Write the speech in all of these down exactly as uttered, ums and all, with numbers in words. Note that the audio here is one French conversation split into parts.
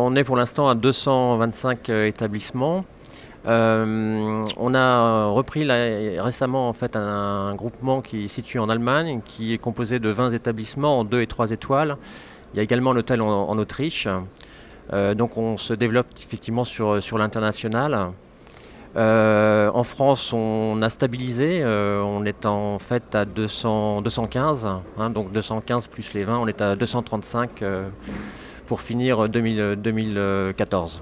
on est pour l'instant à deux cent vingt-cinq euh, établissements. Euh, on a repris là, récemment en fait, un, un groupement qui est situé en Allemagne, qui est composé de vingt établissements en deux et trois étoiles. Il y a également un hôtel en, en Autriche. Euh, donc on se développe effectivement sur, sur l'international. Euh, en France, on a stabilisé, euh, on est en fait à deux cents, deux cent quinze, hein, donc deux cent quinze plus les vingt, on est à deux cent trente-cinq euh, pour finir deux mille, deux mille quatorze.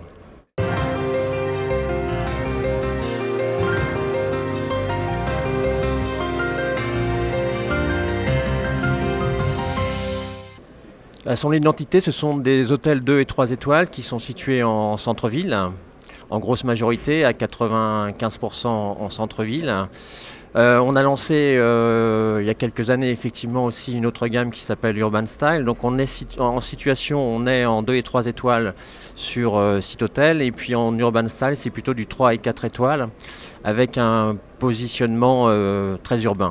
Son identité, ce sont des hôtels deux et trois étoiles qui sont situés en centre-ville, en grosse majorité, à quatre-vingt-quinze pour cent en centre-ville. Euh, on a lancé euh, il y a quelques années effectivement aussi une autre gamme qui s'appelle Urban Style. Donc on est situ en situation, on est en deux et trois étoiles sur euh, site hôtel, et puis en Urban Style c'est plutôt du trois et quatre étoiles avec un positionnement euh, très urbain.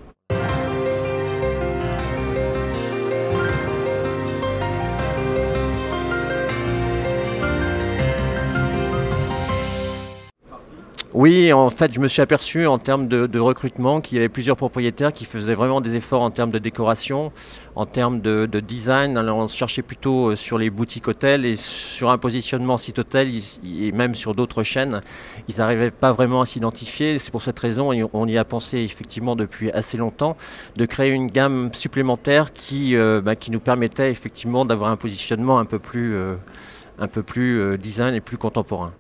Oui, en fait, je me suis aperçu en termes de, de recrutement qu'il y avait plusieurs propriétaires qui faisaient vraiment des efforts en termes de décoration, en termes de, de design. Alors, on se cherchait plutôt sur les boutiques hôtels et sur un positionnement site hôtel et même sur d'autres chaînes. Ils n'arrivaient pas vraiment à s'identifier. C'est pour cette raison, et on y a pensé effectivement depuis assez longtemps, de créer une gamme supplémentaire qui, euh, bah, qui nous permettait effectivement d'avoir un positionnement un peu plus, euh, un peu plus euh, design et plus contemporain.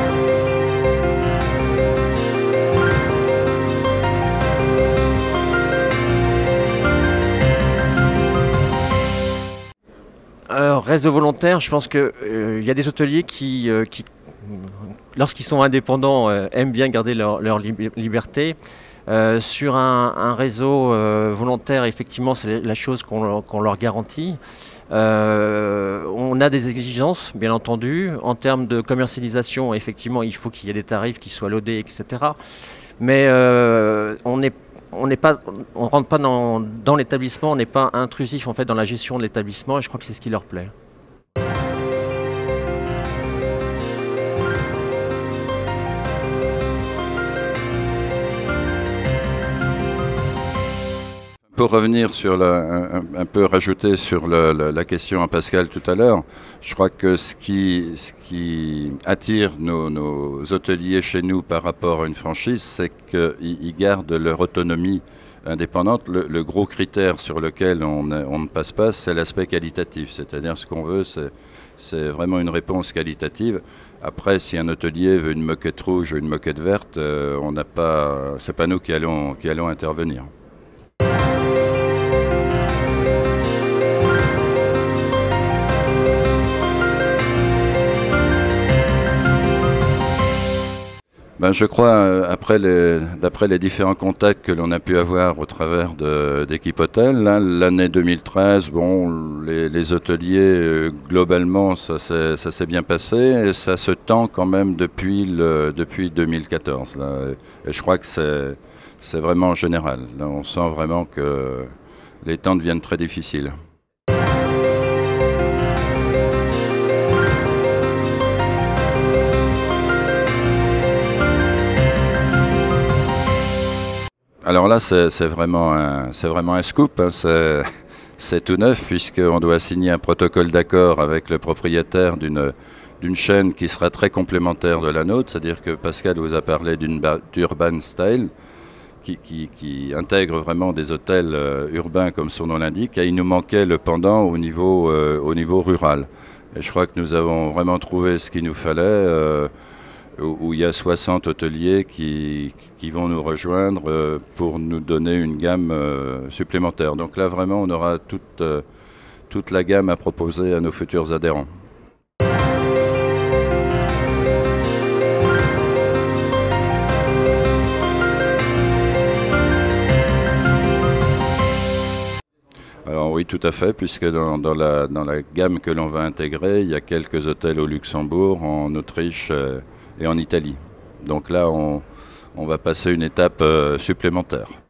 Alors, réseau volontaire, je pense qu'il euh, y a des hôteliers qui, euh, qui lorsqu'ils sont indépendants, euh, aiment bien garder leur, leur lib liberté. Euh, sur un, un réseau euh, volontaire, effectivement, c'est la chose qu'on qu'on leur garantit. Euh, on a des exigences, bien entendu. En termes de commercialisation, effectivement, il faut qu'il y ait des tarifs qui soient lodés, et cetera. Mais euh, on n'est On n'est pas, on rentre pas dans, dans l'établissement, on n'est pas intrusif en fait dans la gestion de l'établissement, et je crois que c'est ce qui leur plaît. Pour revenir sur la, un, un peu rajouter sur le, la, la question à Pascal tout à l'heure, je crois que ce qui, ce qui attire nos, nos hôteliers chez nous par rapport à une franchise, c'est qu'ils gardent leur autonomie indépendante. Le, le gros critère sur lequel on, on ne passe pas, c'est l'aspect qualitatif. C'est-à-dire ce qu'on veut, c'est vraiment une réponse qualitative. Après, si un hôtelier veut une moquette rouge ou une moquette verte, euh, on n'a pas, c'est pas nous qui allons, qui allons intervenir. Ben, je crois, après les, d'après les différents contacts que l'on a pu avoir au travers d'équipes hôtels, l'année deux mille treize, bon, les, les hôteliers, euh, globalement, ça s'est bien passé, et ça se tend quand même depuis, le, depuis deux mille quatorze. Là. Et je crois que c'est vraiment général. Là, on sent vraiment que les temps deviennent très difficiles. Alors là, c'est vraiment, vraiment un scoop, hein. C'est tout neuf puisqu'on doit signer un protocole d'accord avec le propriétaire d'une d'une chaîne qui sera très complémentaire de la nôtre, c'est-à-dire que Pascal vous a parlé d'Urban Style, qui, qui, qui intègre vraiment des hôtels euh, urbains comme son nom l'indique, et il nous manquait le pendant au niveau, euh, au niveau rural. Et je crois que nous avons vraiment trouvé ce qu'il nous fallait, euh, où il y a soixante hôteliers qui, qui vont nous rejoindre euh, pour nous donner une gamme euh, supplémentaire. Donc là, vraiment, on aura toute, euh, toute la gamme à proposer à nos futurs adhérents. Alors oui, tout à fait, puisque dans, dans, la, dans la gamme que l'on va intégrer, il y a quelques hôtels au Luxembourg, en Autriche, euh, et en Italie. Donc là, on, on va passer une étape euh, supplémentaire.